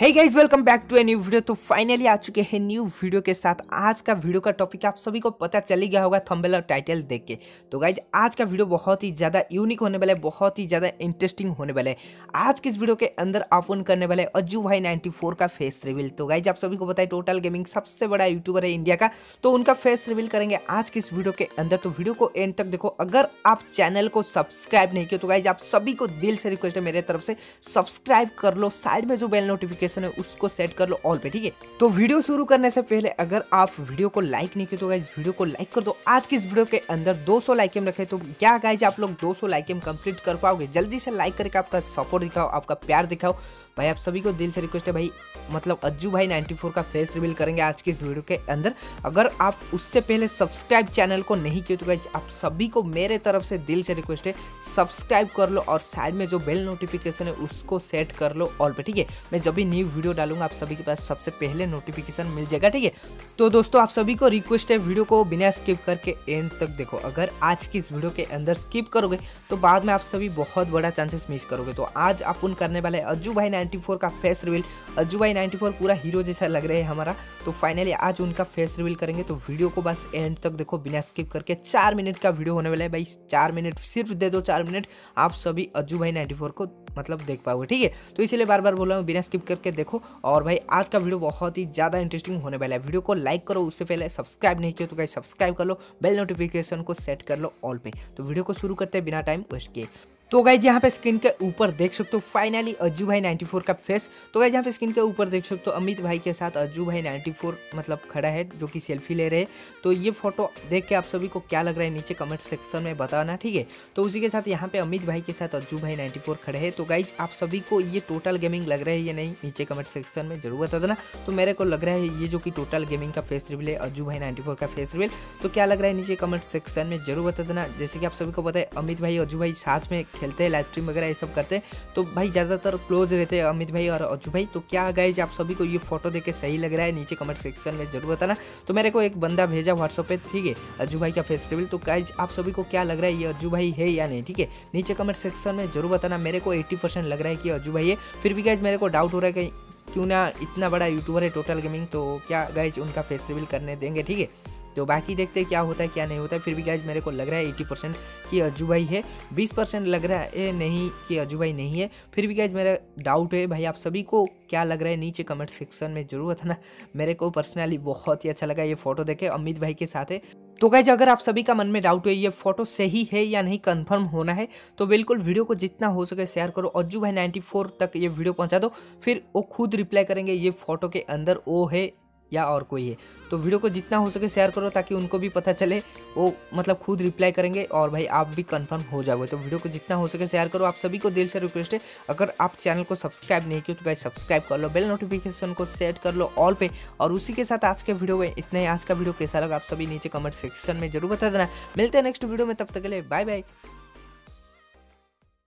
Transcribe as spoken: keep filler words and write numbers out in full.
Hey guys, welcome back to a new video. तो finally आ चुके हैं न्यू वीडियो के साथ। आज का वीडियो का टॉपिक आप सभी को पता चल ही गया होगा थंबनेल और टाइटल देख के। तो गाइस आज का वीडियो बहुत ही ज़्यादा यूनिक होने वाला है, बहुत ही ज़्यादा इंटरेस्टिंग होने वाला है। आज के इस वीडियो के अंदर अपन करने वाले अज्जू भाई नाइन्टी फोर का फेस रिवील। तो गाइस आप सभी को पता है टोटल गेमिंग सबसे बड़ा यूट्यूबर है इंडिया का, तो उनका फेस रिवील करेंगे आज की इस वीडियो के अंदर। तो वीडियो को एंड तक देखो। अगर आप चैनल को सब्सक्राइब नहीं किया तो गाइस आप सभी को दिल से रिक्वेस्ट है मेरे तरफ से सब्सक्राइब कर लो। साइड में जो बेल नोटिफिकेशन है उसको सेट कर लो ऑल पे, ठीक है। तो वीडियो शुरू करने से पहले अगर आप वीडियो को लाइक नहीं किए तो गाइस वीडियो को लाइक कर दो। आज की इस वीडियो के अंदर दो सौ लाइक हम रखे, तो क्या गाइस आप लोग दो सौ लाइक हम कंप्लीट कर पाओगे? जल्दी से लाइक करके आपका सपोर्ट दिखाओ, आपका प्यार दिखाओ भाई। आप सभी को दिल से रिक्वेस्ट है भाई, मतलब अज्जू भाई नाइन्टी फोर का फेस रिवील करेंगे आज की इस वीडियो के अंदर। अगर आप उससे पहले सब्सक्राइब चैनल को नहीं किए तो गाइस आप सभी को मेरे तरफ से दिल से रिक्वेस्ट है सब्सक्राइब कर लो और साइड में जो बेल नोटिफिकेशन है उसको सेट कर लो ऑल पे, ठीक है। मैं जब भी न्यू वीडियो डालूंगा आप सभी के पास सबसे पहले नोटिफिकेशन मिल जाएगा, ठीक है। तो दोस्तों आप सभी को रिक्वेस्ट है वीडियो को बिना स्किप करके एंड तक देखो। अगर आज की इस वीडियो के अंदर स्किप करोगे तो बाद में आप सभी बहुत बड़ा चांसेस मिस करोगे। तो आज अपन करने वाले अज्जू भाई नाइन्टी फोर का face reveal. Ajju Bhai ninety four पूरा हीरो जैसा लग रहा है हमारा, तो फाइनली आज उनका फेस रिवील करेंगे। तो वीडियो को बस एंड तक देखो बिना स्किप करके। चार मिनट का वीडियो होने वाला है भाई, चार मिनट सिर्फ दे दो, चार मिनट आप सभी अज्जू भाई नाइन्टी फोर को मतलब देख पाओगे, ठीक है। तो इसलिए बार बार बोल रहा हूँ बिना स्किप करके देखो। और भाई आज का वीडियो बहुत ही ज़्यादा इंटरेस्टिंग होने वाला है। वीडियो को लाइक करो, उससे पहले सब्सक्राइब नहीं किया तो गाइस सब्सक्राइब कर लो, बेल नोटिफिकेशन को सेट कर लो ऑल पे। तो वीडियो को शुरू करते हैं बिना टाइम वेस्ट किए। तो गाइज यहाँ पे स्क्रीन के ऊपर देख सकते हो finally Ajju Bhai ninety four का फेस। तो गाइज यहाँ पे स्क्रीन के ऊपर देख सकते हो अमित भाई के साथ अज्जू भाई नाइन्टी फोर मतलब खड़ा है, जो कि सेल्फी ले रहे हैं। तो ये फोटो देख के आप सभी को क्या लग रहा है नीचे कमेंट सेक्शन में बताना, ठीक है। तो उसी के साथ यहाँ पे अमित भाई के साथ अज्जू भाई नाइन्टी फोर खड़े हैं। तो गाइज आप सभी को ये टोटल गेमिंग लग रहा है या नहीं नीचे कमेंट सेक्शन में जरूर बता देना। तो मेरे को लग रहा है ये जो कि टोटल गेमिंग का फेस रिवील है अज्जू भाई नाइन्टी फोर का फेस रिवील। तो क्या लग रहा है नीचे कमेंट सेक्शन में जरूर बता देना। जैसे कि आप सभी को पता है अमित भाई अज्जू भाई साथ में खेलते हैं, लाइव स्ट्रीम वगैरह ये सब करते हैं, तो भाई ज़्यादातर क्लोज रहते हैं अमित भाई और अज्जू भाई। तो क्या गाइज आप सभी को ये फोटो देख के सही लग रहा है नीचे कमेंट सेक्शन में जरूर बताना। तो मेरे को एक बंदा भेजा व्हाट्सएप पे, ठीक है, अज्जू भाई का फेस रिवील। तो गाइज आप सभी को क्या लग रहा है ये अज्जू भाई है या नहीं, ठीक है, नीचे कमेंट सेक्शन में जरूर बताना। मेरे को एट्टी परसेंट लग रहा है कि अज्जू भाई है, फिर भी गाइज मेरे को डाउट हो रहा है कि क्यों ना इतना बड़ा यूट्यूबर है टोटल गेमिंग, तो क्या गाइज उनका फेस रिवील करने देंगे, ठीक है। तो बाकी देखते हैं क्या होता है क्या नहीं होता है। फिर भी गाइज मेरे को लग रहा है अस्सी परसेंट कि अज्जू भाई है, बीस परसेंट लग रहा है नहीं कि अज्जू भाई नहीं है। फिर भी गाइज मेरा डाउट है भाई। आप सभी को क्या लग रहा है नीचे कमेंट सेक्शन में जरूर बताना। मेरे को पर्सनली बहुत ही अच्छा लगा ये फोटो देखे अमित भाई के साथ है। तो गाइज अगर आप सभी का मन में डाउट है ये फोटो सही है या नहीं कंफर्म होना है, तो बिल्कुल वीडियो को जितना हो सके शेयर करो। अज्जू भाई नाइन्टी फोर तक ये वीडियो पहुंचा दो, फिर वो खुद रिप्लाई करेंगे ये फोटो के अंदर वो है या और कोई है। तो वीडियो को जितना हो सके शेयर करो ताकि उनको भी पता चले, वो मतलब खुद रिप्लाई करेंगे और भाई आप भी कंफर्म हो जाओगे। तो वीडियो को जितना हो सके शेयर करो। आप सभी को दिल से रिक्वेस्ट है अगर आप चैनल को सब्सक्राइब नहीं किया तो गाइस सब्सक्राइब कर लो, बेल नोटिफिकेशन को सेट कर लो ऑल पे। और उसी के साथ आज के वीडियो में इतना ही। आज का वीडियो कैसा लगा आप सभी नीचे कमेंट सेक्शन में जरूर बता देना। मिलते हैं नेक्स्ट वीडियो में, तब तक के लिए बाय बाय।